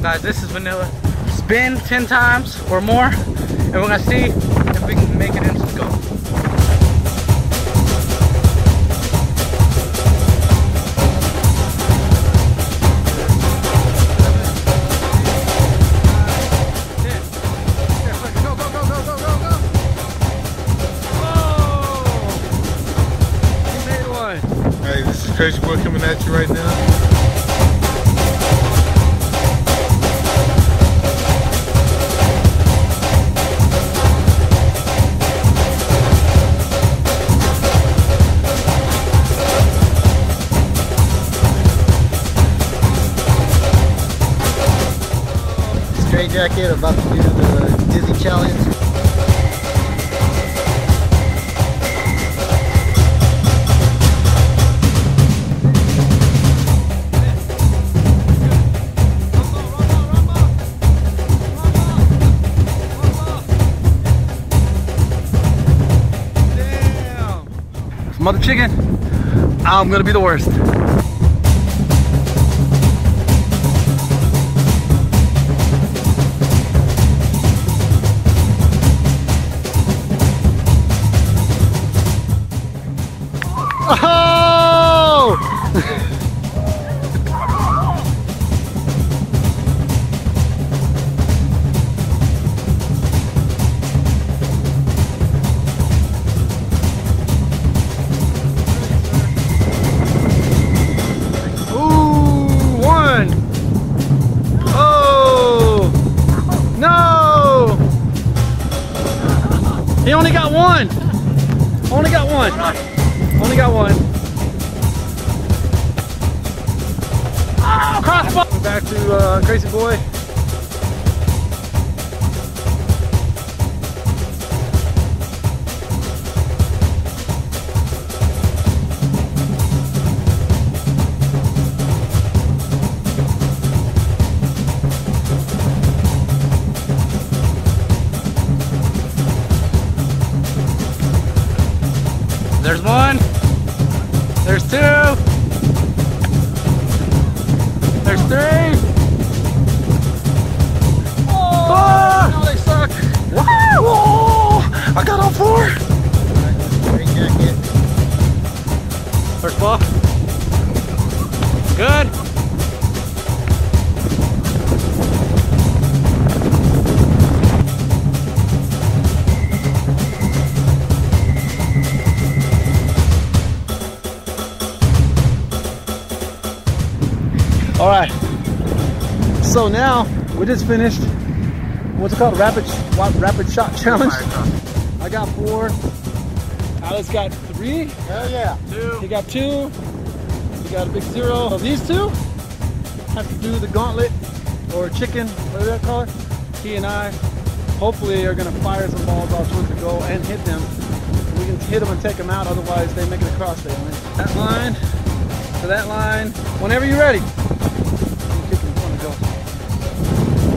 guys, this is vanilla. Spin 10 times or more, and we're gonna see if we can make it into scope. This is Crazy Boy coming at you right now. Straight jacket, about to do the dizzy challenge. Mother chicken, I'm gonna be the worst. Oh! He only got one. Only got one. Only got one. Oh, crossbar. We're back to Crazy Boy. There's one. There's two. There's three. Oh, no, they suck. Whoa! I got all four. Straight jacket. First ball. Good. All right, so now we just finished, what's it called, rapid shot challenge. I got 4, Alex got 3. Hell yeah. 2. He got 2, he got a big 0. So these two have to do the gauntlet, or chicken, whatever they call it. He and I hopefully are gonna fire some balls off towards the goal and hit them. We can hit them and take them out, otherwise they make it across there. That line to that line, whenever you're ready.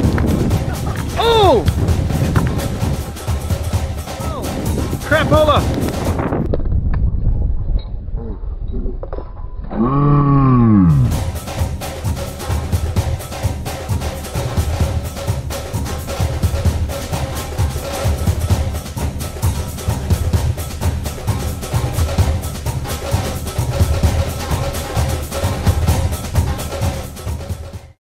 Oh! Crapola!